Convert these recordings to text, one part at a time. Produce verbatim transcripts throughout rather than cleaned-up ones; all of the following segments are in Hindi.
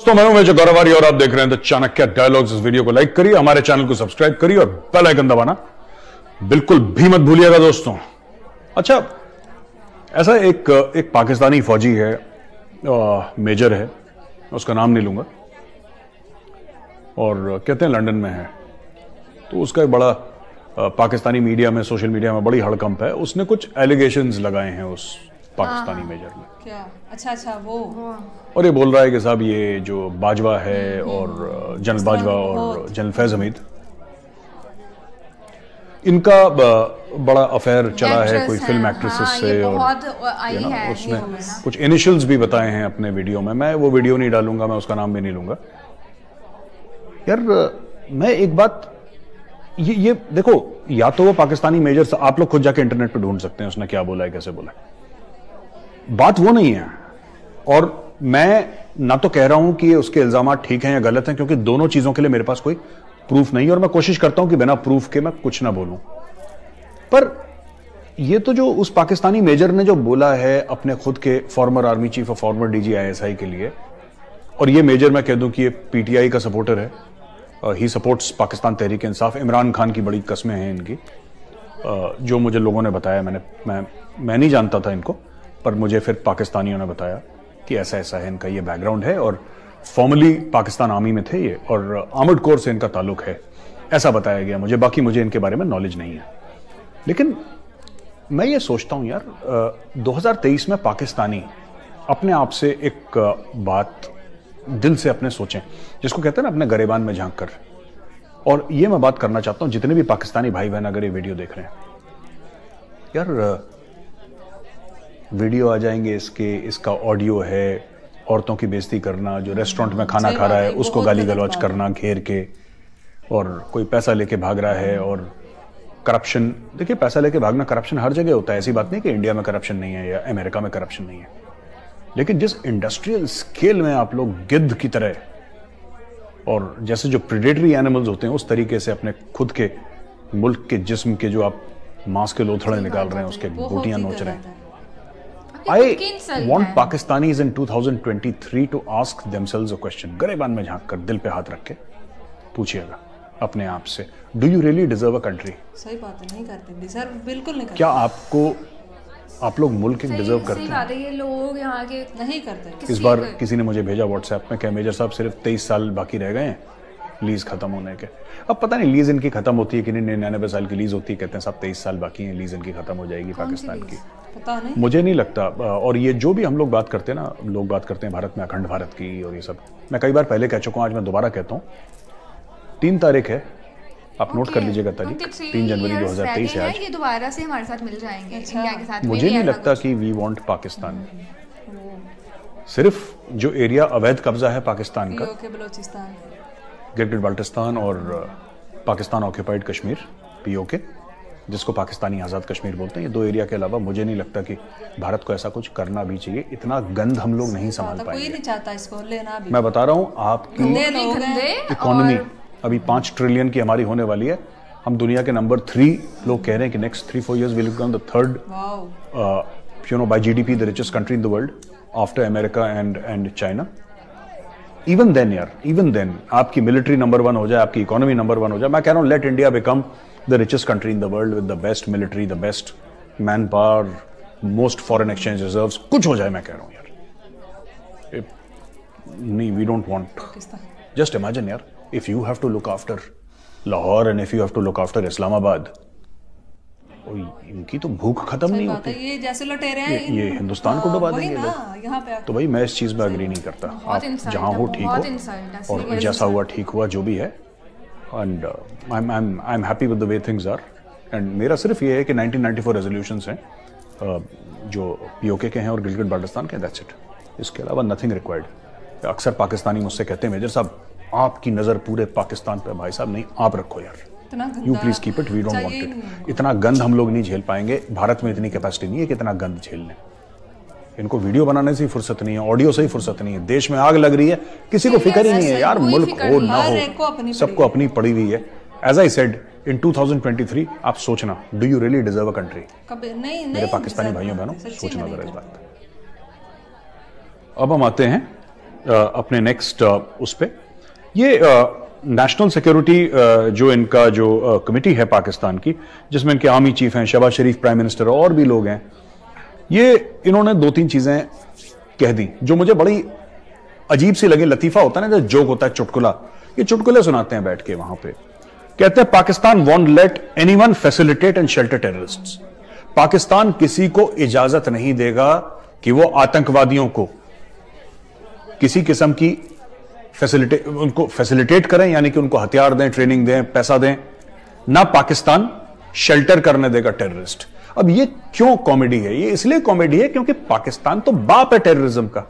दोस्तों मैं हूं मेजर गौरवारी और आप देख रहे हैं द चाणक्य डायलॉग्स। इस वीडियो को लाइक करिए, हमारे चैनल को सब्सक्राइब करिए और बेल आइकन दबाना बिल्कुल भी मत भूलिएगा दोस्तों। अच्छा, ऐसा एक एक पाकिस्तानी फौजी है, आ, मेजर है, उसका नाम नहीं लूंगा, और कहते हैं लंदन में है। तो उसका एक बड़ा आ, पाकिस्तानी मीडिया में, सोशल मीडिया में बड़ी हड़कंप है। उसने कुछ एलिगेशंस लगाए हैं उस पाकिस्तानी मेजर ने। क्या? अच्छा अच्छा वो और ये बोल रहा है कि साहब ये जो बाजवा है और जनरल बाजवा और जनरल फैज हमीद, इनका बड़ा अफेयर चला है कोई फिल्म एक्ट्रेसेस से, और आई है, उसने कुछ इनिशियल्स भी बताए हैं अपने वीडियो में। मैं वो वीडियो नहीं डालूंगा, मैं उसका नाम भी नहीं लूंगा। यार मैं एक बात, ये ये देखो, या तो वो पाकिस्तानी मेजर, आप लोग खुद जाके इंटरनेट पे ढूंढ सकते हैं उसने क्या बोला है, कैसे बोला है। बात वो नहीं है। और मैं ना तो कह रहा हूं कि उसके इल्जाम ठीक हैं या गलत हैं, क्योंकि दोनों चीजों के लिए मेरे पास कोई प्रूफ नहीं है और मैं कोशिश करता हूं कि बिना प्रूफ के मैं कुछ ना बोलूं। पर ये तो जो उस पाकिस्तानी मेजर ने जो बोला है अपने खुद के फॉर्मर आर्मी चीफ और फॉर्मर डीजी आईएसआई के लिए, और ये मेजर मैं कह दूं कि ये पीटीआई का सपोर्टर है, ही सपोर्ट्स पाकिस्तान तहरीक इंसाफ, इमरान खान की बड़ी कस्में हैं इनकी, uh, जो मुझे लोगों ने बताया। मैंने मैं मैं नहीं जानता था इनको, पर मुझे फिर पाकिस्तानियों ने बताया कि ऐसा ऐसा है, इनका ये बैकग्राउंड है और फॉर्मली पाकिस्तान आर्मी में थे ये, और आर्मर्ड कोर से इनका ताल्लुक है, ऐसा बताया गया मुझे। बाकी मुझे इनके बारे में नॉलेज नहीं है। लेकिन मैं ये सोचता हूं यार, दो हज़ार तेईस में पाकिस्तानी अपने आप से एक बात दिल से अपने सोचें, जिसको कहते हैं ना अपने गरेबान में झांक कर। और ये मैं बात करना चाहता हूं जितने भी पाकिस्तानी भाई बहन अगर ये वीडियो देख रहे हैं, यार वीडियो आ जाएंगे इसके, इसका ऑडियो है औरतों की बेइज्जती करना, जो रेस्टोरेंट में खाना खा रहा है उसको गाली गलौज करना घेर के, और कोई पैसा लेके भाग रहा है, और करप्शन। देखिए, पैसा लेके भागना, करप्शन हर जगह होता है। ऐसी बात नहीं कि इंडिया में करप्शन नहीं है या अमेरिका में करप्शन नहीं है। लेकिन जिस इंडस्ट्रियल स्केल में आप लोग गिद्ध की तरह, और जैसे जो प्रेडेटरी एनिमल्स होते हैं उस तरीके से अपने खुद के मुल्क के जिस्म के जो आप मांस के लोथड़े निकाल रहे हैं, उसके बोटियां नोच रहे हैं। I want Pakistanis in two thousand twenty-three to ask themselves a question. गरेबान में झांक कर, दिल पे हाथ रख के पूछिएगा अपने आप से, Do you really deserve a country? सही बात है, नहीं करते, डिजर्व बिल्कुल नहीं करते। क्या आपको, आप लोग मुल्क एक डिजर्व करते हैं? सही बात है, ये लोग यहाँ के नहीं करते। इस बार किसी ने मुझे भेजा व्हाट्सएप में, क्या मेजर साहब सिर्फ तेईस साल बाकी रह गए हैं लीज खत्म होने के। अब पता नहीं लीज इनकी खत्म होती है कि नहीं, निन्यानवे साल की लीज होती है, कहते हैं साहब तेईस साल बाकी हैं, लीज इनकी खत्म हो जाएगी पाकिस्तान की। पता नहीं, मुझे नहीं लगता। और ये जो भी हम लोग बात करते हैं ना, लोग बात करते हैं भारत में अखंड भारत की और ये सब, मैं कई बार पहले कह चुका हूं, आज मैं दोबारा कहता हूं। तीन तारीख है, आप नोट कर लीजिएगा तारीख, तीन जनवरी दो हजार तेईस है आज। ये दोबारा से हमारे साथ मिल जाएंगे इंडिया के साथ। मुझे नहीं लगता कि वी वांट पाकिस्तान। सिर्फ जो एरिया अवैध कब्जा है पाकिस्तान का, बलोचिस्तान, गिलगित बाल्टिस्तान और पाकिस्तान ऑक्यूपाइड कश्मीर, पीओके, जिसको पाकिस्तानी आज़ाद कश्मीर बोलते हैं, ये दो एरिया के अलावा मुझे नहीं लगता कि भारत को ऐसा कुछ करना भी चाहिए। इतना गंद हम लोग नहीं संभाल पाएंगे। कोई नहीं चाहता इसको लेना भी। मैं बता रहा हूँ, आपकी इकोनॉमी अभी पांच ट्रिलियन की हमारी होने वाली है। हम दुनिया के नंबर थ्री, लोग कह रहे हैं कि next three four years will become the third, you know, by GDP the richest country in the world after America and and China. Even then यार, इवन देन आपकी मिलिट्री नंबर वन हो जाए, आपकी इकोनॉमी नंबर वन हो जाए, मैं कह रहा हूं let India become the richest country in the world with the best military, the best man power, most foreign exchange reserves, कुछ हो जाए। मैं कह रहा हूं यार, नहीं, we don't want. Just imagine यार, if you have to look after Lahore and if you have to look after Islamabad, इनकी तो भूख खत्म नहीं होती। ये जैसे लुटेरे हैं, ये, ये हिंदुस्तान को डुबा देंगे लोग। यहाँ पे तो भाई मैं इस चीज में अग्री नहीं करता। आप जहां हो ठीक हो, और जैसा हुआ ठीक हुआ, जो भी है। And I am I am happy with the way things are. And मेरा सिर्फ ये है कि नाइनटीन नाइंटी फोर रेजोल्यूशंस हैं जो पीओके के हैं और गिलगित बाल्टिस्तान के, दैट्स इट। इसके अलावा नथिंग रिक्वायर्ड। अक्सर पाकिस्तानी मुझसे कहते हैं, मेजर साहब आपकी नजर पूरे पाकिस्तान पे। भाई साहब नहीं, आप रखो यार, you please keep it, we don't want it. इतना गंद हम लोग नहीं झेल पाएंगे। भारत में इतनी कैपेसिटी नहीं है कि इतना गंद झेल लें। इनको वीडियो बनाने से ही फुर्सत नहीं है, ऑडियो से ही फुर्सत नहीं है। देश में आग लग रही है, किसी को फिक्र ही नहीं है यार, मुल्क हो ना हो, सबको अपनी पड़ी हुई है। As I said, in two thousand twenty three आप सोचना, do you really deserve a country? मेरे पाकिस्तानी भाइयों बहनों, सोचना जरा इस बात पे। अब हम आते हैं अपने नेक्स्ट उस पे, ये नेशनल सिक्योरिटी जो इनका जो कमेटी है पाकिस्तान की, जिसमें इनके आर्मी चीफ हैं, शहबाज शरीफ प्राइम मिनिस्टर और भी लोग हैं, ये इन्होंने दो तीन चीजें कह दी जो मुझे बड़ी अजीब सी लगी। लतीफा होता है ना, जो जोक होता है, चुटकुला, ये चुटकुले सुनाते हैं बैठ के वहां पे। कहते हैं Pakistan won't let anyone facilitate and shelter terrorists. Pakistan किसी को इजाजत नहीं देगा कि वो आतंकवादियों को किसी किस्म की फैसिलिटेट उनको फैसिलिटेट करें, यानी कि उनको हथियार दें, ट्रेनिंग दें, पैसा दें। ना पाकिस्तान शेल्टर करने देगा टेररिस्ट। अब ये क्यों कॉमेडी है? ये इसलिए कॉमेडी है क्योंकि पाकिस्तान तो बाप है टेररिज्म का।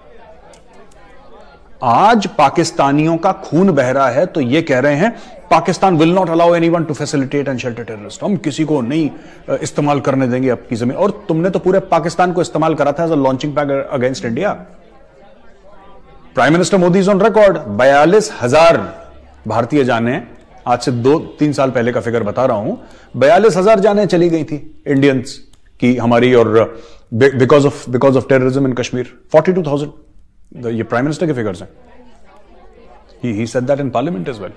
आज पाकिस्तानियों का खून बह रहा है तो ये कह रहे हैं Pakistan will not allow anyone to facilitate and shelter terrorist. हम किसी को नहीं इस्तेमाल करने देंगे आपकी जमीन। और तुमने तो पूरे पाकिस्तान को इस्तेमाल करा था as a launching pad against India. Prime minister Modi is on record, बयालीस हजार भारतीय जाने, आज से दो तीन साल पहले का फिगर बता रहा हूं, बयालीस हजार जाने चली गई थी इंडियंस की हमारी, और because of because of terrorism in Kashmir forty two thousand. ये प्राइम मिनिस्टर के फिगर्स हैं। He he said that in parliament as well.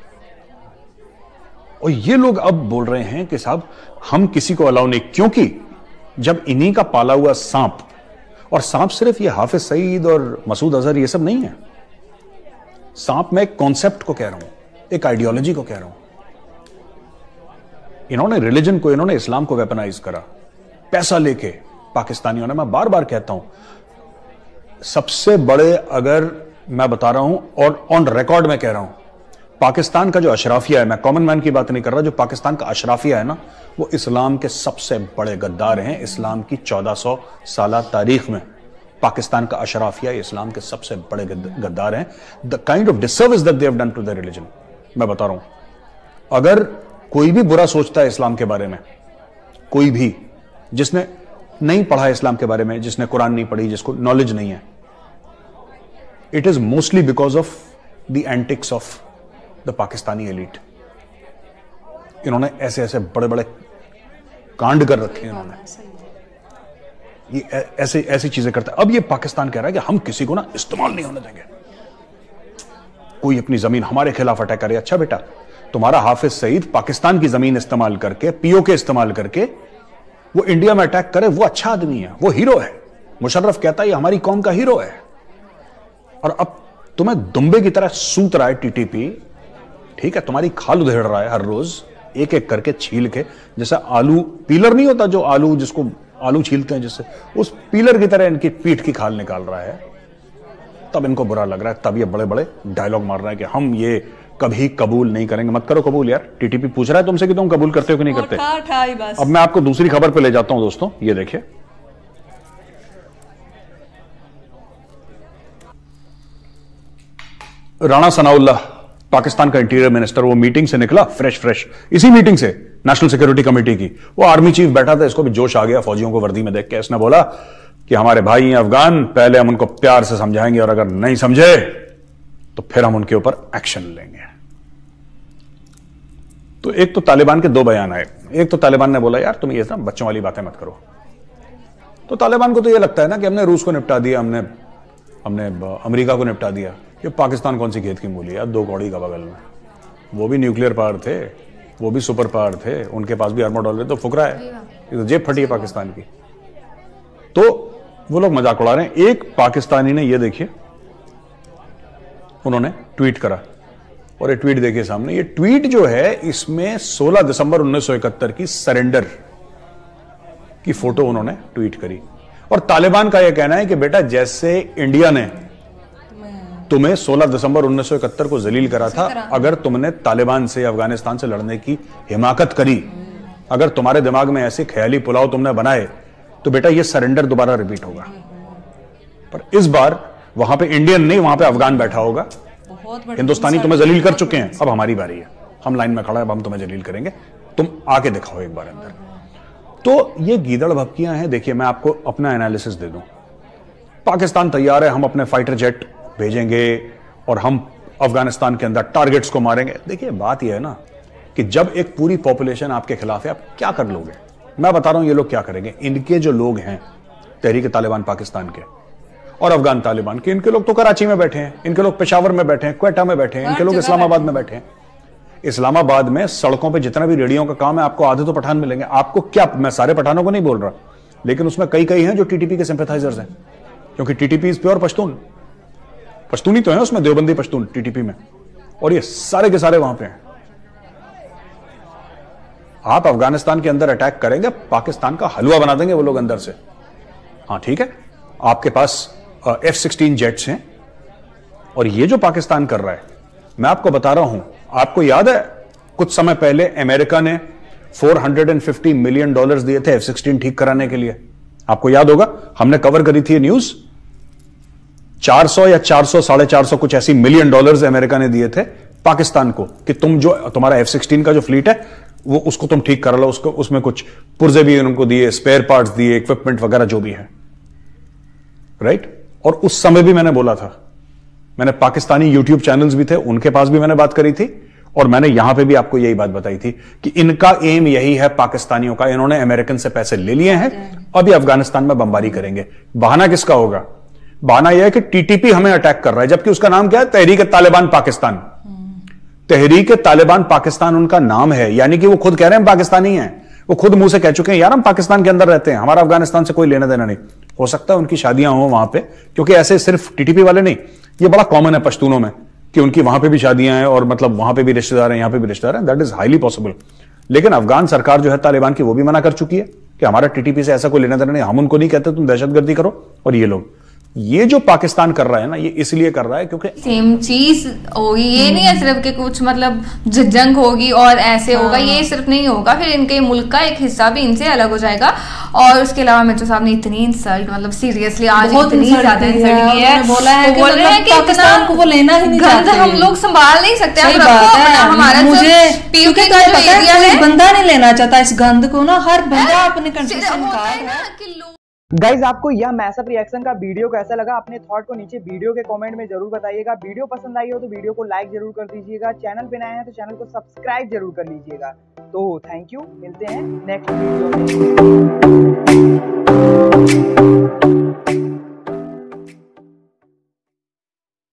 और ये लोग अब बोल रहे हैं कि साहब हम किसी को अलाउ नहीं, क्योंकि जब इन्हीं का पाला हुआ सांप, और सांप सिर्फ ये हाफिज सईद और मसूद अजहर ये सब नहीं है, सांप मैं एक कॉन्सेप्ट को कह रहा हूं, एक आइडियोलॉजी को कह रहा हूं। इन्होंने रिलीजन को, इन्होंने इस्लाम को वेपनाइज करा पैसा लेके पाकिस्तानियों ने। मैं बार बार कहता हूं, सबसे बड़े, अगर मैं बता रहा हूं और ऑन रिकॉर्ड में कह रहा हूं, पाकिस्तान का जो अशराफिया है, मैं कॉमन मैन की बात नहीं कर रहा, जो पाकिस्तान का अशराफिया है ना, वो इस्लाम के सबसे बड़े गद्दार हैं। इस्लाम की चौदह सौ साल तारीख में पाकिस्तान का अशराफिया इस्लाम के सबसे बड़े गद्दार हैं। The kind of disservice that they have done to the religion, मैं बता रहा हूं। अगर कोई भी बुरा सोचता है इस्लाम के बारे में, कोई भी जिसने नहीं पढ़ा है इस्लाम के बारे में, जिसने कुरान नहीं पढ़ी, जिसको नॉलेज नहीं है, it is mostly because of the antics of the Pakistani elite. इन्होंने ऐसे ऐसे बड़े बड़े कांड कर रखे हैं इन्होंने, ये ऐसे ऐसी चीजें करते हैं। अब ये पाकिस्तान कह रहा है कि हम किसी को ना इस्तेमाल नहीं होने देंगे, कोई अपनी जमीन हमारे खिलाफ अटैक करे। अच्छा बेटा, तुम्हारा हाफिज सईद पाकिस्तान की जमीन इस्तेमाल करके, पीओके इस्तेमाल करके वो इंडिया में अटैक करे, वो अच्छा आदमी है, वो हीरो है। मुशर्रफ कहता है ये हमारी कौम का हीरो है। और अब तुम्हें दुम्बे की तरह सूत रहा है टीटीपी, ठीक है, तुम्हारी खाल उधेड़ रहा है हर रोज एक एक करके छील के, जैसा आलू पीलर नहीं होता, जो आलू जिसको आलू छीलते हैं जिससे, उस पीलर की तरह इनकी पीठ की खाल निकाल रहा है। तब इनको बुरा लग रहा है, तब ये बड़े बड़े डायलॉग मार रहा है कि हम ये कभी कबूल नहीं करेंगे। मत करो कबूल यार, टीटीपी पूछ रहा है तुमसे कि तुम कबूल करते हो कि नहीं करते। ठा, ठा ही बस। अब मैं आपको दूसरी खबर पे ले जाता हूं दोस्तों, ये देखिए, राणा सनाउल्लाह पाकिस्तान का इंटीरियर मिनिस्टर, वो मीटिंग से निकला फ्रेश फ्रेश, इसी मीटिंग से नेशनल सिक्योरिटी कमेटी की, वो आर्मी चीफ बैठा था, इसको भी जोश आ गया फौजियों को वर्दी में देख के। इसने बोला कि हमारे भाई हैं अफगान, पहले हम उनको प्यार से समझाएंगे और अगर नहीं समझे तो फिर हम उनके ऊपर एक्शन लेंगे। तो एक तो तालिबान के दो बयान आए। एक तो तालिबान ने बोला यार तुम ये ना बच्चों वाली बातें मत करो। तो तालिबान को तो ये लगता है ना कि हमने रूस को निपटा दिया, हमने हमने अमेरिका को निपटा दिया, ये पाकिस्तान कौन सी खेत की मूली है, दो कौड़ी का बगल में, वो भी न्यूक्लियर पावर थे, वो भी सुपर पावर थे, उनके पास भी आर्मर्ड ऑलरेडी, तो फुकरा है, ये तो जेब फटी है पाकिस्तान की। तो वो लोग मजाक उड़ा रहे हैं। एक पाकिस्तानी ने, ये देखिए, उन्होंने ट्वीट करा, और ये ट्वीट देखिए सामने, ये ट्वीट जो है इसमें सोलह दिसंबर उन्नीस सौ इकहत्तर की सरेंडर की फोटो उन्होंने ट्वीट करी। और तालिबान का यह कहना है कि बेटा जैसे इंडिया ने तुम्हें सोलह दिसंबर उन्नीस सौ इकहत्तर को जलील करा था, अगर तुमने तालिबान से, अफगानिस्तान से लड़ने की हिमाकत करी, अगर तुम्हारे दिमाग में ऐसे ख्याली पुलाव तुमने बनाए, तो बेटा ये सरेंडर दोबारा रिपीट होगा। पर इस बार वहां पे इंडियन नहीं, वहां पे अफगान बैठा होगा। हिंदुस्तानी तुम्हें जलील कर चुके हैं, अब हमारी बारी है, हम लाइन में खड़ा है, अब हम तुम्हें जलील करेंगे, तुम आके दिखाओ एक बार अंदर। तो ये गीदड़ भपकियां हैं। देखिए मैं आपको अपना एनालिसिस दे दूं, पाकिस्तान तैयार है, हम अपने फाइटर जेट भेजेंगे और हम अफगानिस्तान के अंदर टारगेट्स को मारेंगे। देखिए बात यह है ना कि जब एक पूरी पॉपुलेशन आपके खिलाफ है, आप क्या कर लोगे? मैं बता रहा हूं ये लोग क्या करेंगे। इनके जो लोग हैं तहरीक तालिबान पाकिस्तान के, और अफगान तालिबान के इनके लोग तो कराची में बैठे हैं, इनके लोग पेशावर में बैठे हैं, क्वेटा में बैठे हैं, इनके लोग इस्लामाबाद में बैठे हैं। इस्लामाबाद में सड़कों पे जितना भी रेडियो का काम है, आपको आधे तो पठान मिलेंगे। आपको क्या, मैं सारे पठानों को नहीं बोल रहा, लेकिन उसमें कई कई हैं जो टीटीपी के सिंपैथाइजर्स हैं, क्योंकि टीटीपी इज प्योर पश्तून, पश्तूनी तो है उसमें, देवबंदी पश्तून टीटीपी में, और ये सारे के सारे वहां पे हैं। आप अफगानिस्तान के अंदर अटैक करेंगे, पाकिस्तान का हलवा बना देंगे वो लोग अंदर से। हाँ ठीक है, आपके पास एफ सिक्सटीन जेट्स हैं, और ये जो पाकिस्तान कर रहा है, मैं आपको बता रहा हूं, आपको याद है कुछ समय पहले अमेरिका ने चार सौ पचास मिलियन डॉलर्स दिए थे एफ सिक्सटीन ठीक कराने के लिए, आपको याद होगा, हमने कवर करी थी न्यूज। चार सौ या चार सौ साढ़े चार सौ कुछ ऐसी मिलियन डॉलर्स अमेरिका ने दिए थे पाकिस्तान को कि तुम जो तुम्हारा एफ सिक्सटीन का जो फ्लीट है वो उसको तुम ठीक करा लो, उसको उसमें कुछ पुर्जे भी उनको दिए, स्पेयर पार्ट्स दिए, इक्विपमेंट वगैरह जो भी है, राइट। और उस समय भी मैंने बोला था, मैंने पाकिस्तानी यूट्यूब चैनल्स भी थे, उनके पास भी मैंने बात करी थी, और मैंने यहां पे भी आपको यही बात बताई थी कि इनका एम यही है पाकिस्तानियों का, इन्होंने अमेरिकन से पैसे ले लिए हैं, अभी अफगानिस्तान में बमबारी करेंगे। बहाना किसका होगा? बहाना यह है कि टीटीपी हमें अटैक कर रहा है, जबकि उसका नाम क्या है? तहरीक तालिबान पाकिस्तान। तहरीक तालिबान पाकिस्तान उनका नाम है, यानी कि वो खुद कह रहे हैं हम पाकिस्तानी हैं, वो खुद मुंह से कह चुके हैं यार हम पाकिस्तान के अंदर रहते हैं, हमारा अफगानिस्तान से कोई लेना देना नहीं। हो सकता है उनकी शादियां हो वहां पे, क्योंकि ऐसे सिर्फ टीटीपी वाले नहीं, ये बड़ा कॉमन है पश्तूनों में कि उनकी वहां पे भी शादियां हैं, और मतलब वहां पे भी रिश्तेदार हैं, यहां पे भी रिश्तेदार हैं, दैट इज हाईली पॉसिबल। लेकिन अफगान सरकार जो है तालिबान की, वो भी मना कर चुकी है कि हमारा टीटीपी से ऐसा कोई लेना देना नहीं, हम उनको नहीं कहते तुम दहशतगर्दी करो। और ये लोग, ये जो पाकिस्तान कर रहा है ना, ये इसलिए कर रहा है क्योंकि सेम चीज होगी, ये नहीं है सिर्फ कि कुछ मतलब जंग होगी और ऐसे होगा, ये सिर्फ नहीं होगा, फिर इनके मुल्क का एक हिस्सा भी इनसे अलग हो जाएगा। और उसके अलावा मिर्जा साहब ने इतनी इंसल्ट, मतलब सीरियसली आज इतनी ज्यादा इंसल्ट की है, बोला है कि बोल रहे हैं कि पाकिस्तान को वो लेना ही नहीं चाहते, हम लोग संभाल नहीं सकते, सही बात है। हमारा मुझे पीयूके का जो एरिया है, कोई बंदा नहीं लेना चाहता इस गंद को ना, हर बंदा अपने कंट्री से इनकार है। गाइज आपको यह मैसअप रिएक्शन का वीडियो कैसा लगा, अपने थॉट को नीचे वीडियो के कमेंट में जरूर बताइएगा। वीडियो पसंद आई हो तो वीडियो को लाइक जरूर कर दीजिएगा, चैनल पे नए हैं तो चैनल को सब्सक्राइब जरूर कर लीजिएगा। तो थैंक यू, मिलते हैं नेक्स्ट वीडियो में।